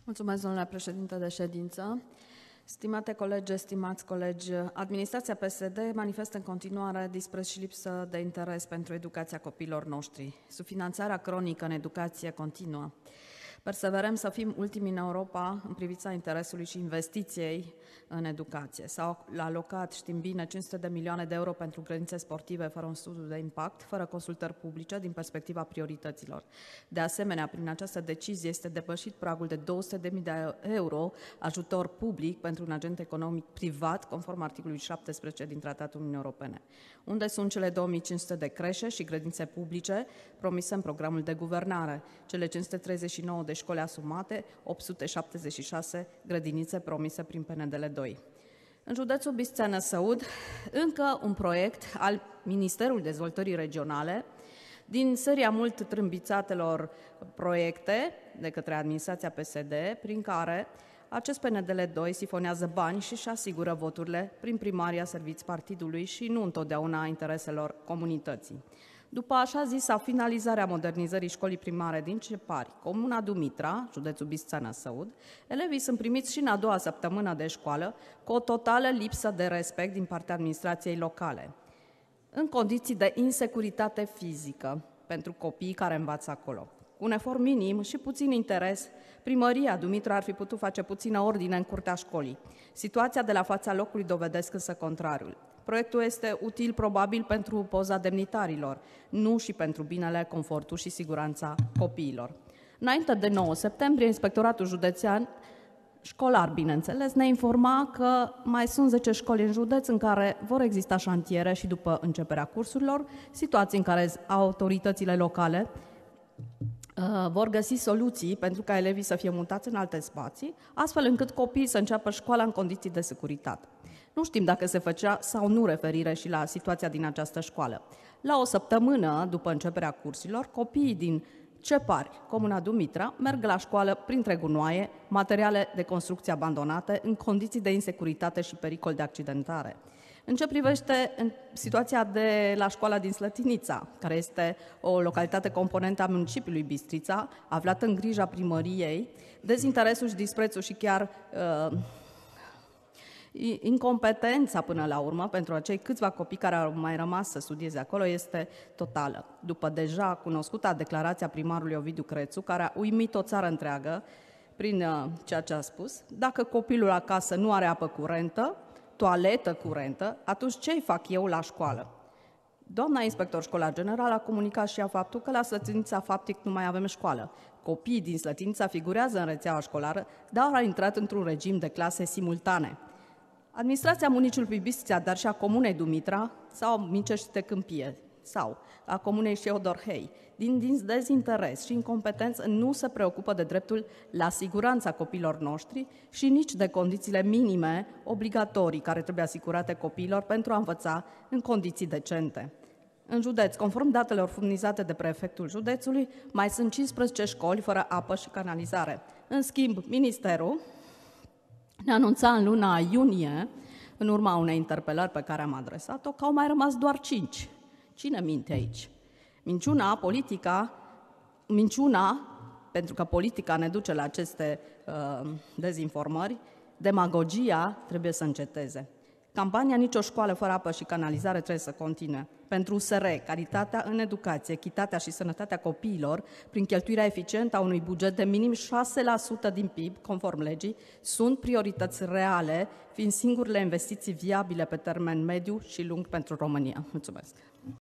Mulțumesc, domnule președinte de ședință. Stimate colegi, stimați colegi, administrația PSD manifestă în continuare dispreț și lipsă de interes pentru educația copiilor noștri. Subfinanțarea cronică în educație continuă. Perseverăm să fim ultimii în Europa în privința interesului și investiției în educație. S-au alocat, știm bine, 500 de milioane de euro pentru grădinițe sportive fără un studiu de impact, fără consultări publice din perspectiva priorităților. De asemenea, prin această decizie este depășit pragul de 200.000 de euro ajutor public pentru un agent economic privat, conform articolului 17 din Tratatul Uniunii Europene. Unde sunt cele 2500 de creșe și grădinițe publice promise în programul de guvernare, cele 539 de școli asumate, 876 grădinițe promise prin PNDL 2. În județul Bistrița-Năsăud, încă un proiect al Ministerului Dezvoltării Regionale, din seria mult trâmbițatelor proiecte de către administrația PSD, prin care acest PNDL 2 sifonează bani și își asigură voturile prin primaria serviți partidului și nu întotdeauna a intereselor comunității. După așa zisa finalizarea modernizării școlii primare din Cepari, comuna Dumitra, județul Bistrița-Năsăud, elevii sunt primiți și în a doua săptămână de școală cu o totală lipsă de respect din partea administrației locale, în condiții de insecuritate fizică pentru copiii care învață acolo. Cu un efort minim și puțin interes, primăria Dumitra ar fi putut face puțină ordine în curtea școlii. Situația de la fața locului dovedesc însă contrariul. Proiectul este util probabil pentru poza demnitarilor, nu și pentru binele, confortul și siguranța copiilor. Înainte de 9 septembrie, Inspectoratul Județean, școlar bineînțeles, ne informa că mai sunt 10 școli în județ în care vor exista șantiere și după începerea cursurilor, situații în care autoritățile locale vor găsi soluții pentru ca elevii să fie mutați în alte spații, astfel încât copiii să înceapă școala în condiții de securitate. Nu știm dacă se făcea sau nu referire și la situația din această școală. La o săptămână după începerea cursurilor, copiii din Cepari, comuna Dumitra, merg la școală printre gunoaie, materiale de construcție abandonate, în condiții de insecuritate și pericol de accidentare. În ce privește situația de la școala din Slătinița, care este o localitate componentă a municipiului Bistrița, aflată în grija primăriei, dezinteresul și disprețul și chiar incompetența până la urmă pentru acei câțiva copii care au mai rămas să studieze acolo este totală. După deja cunoscuta declarația primarului Ovidiu Crețu, care a uimit o țară întreagă prin ceea ce a spus, dacă copilul acasă nu are apă curentă, toaletă curentă, atunci ce-i fac eu la școală? Doamna inspector școlar general a comunicat și ea faptul că la Slătinița faptic nu mai avem școală. Copiii din Slătinița figurează în rețeaua școlară, dar au intrat într-un regim de clase simultane. Administrația municipiului Bistrița, dar și a comunei Dumitra sau Micește Câmpie sau a comunei Șeodorhei, din dezinteres și incompetență, nu se preocupă de dreptul la siguranța copiilor noștri și nici de condițiile minime obligatorii care trebuie asigurate copiilor pentru a învăța în condiții decente. În județ, conform datelor furnizate de prefectul județului, mai sunt 15 școli fără apă și canalizare. În schimb, Ministerul ne anunța în luna iunie, în urma unei interpelări pe care am adresat-o, că au mai rămas doar 5. Cine minte aici? Minciuna, pentru că politica ne duce la aceste dezinformări, demagogia trebuie să înceteze. Campania Nicio școală fără apă și canalizare trebuie să continue. Pentru USR, calitatea în educație, echitatea și sănătatea copiilor, prin cheltuirea eficientă a unui buget de minim 6% din PIB, conform legii, sunt priorități reale, fiind singurele investiții viabile pe termen mediu și lung pentru România. Mulțumesc!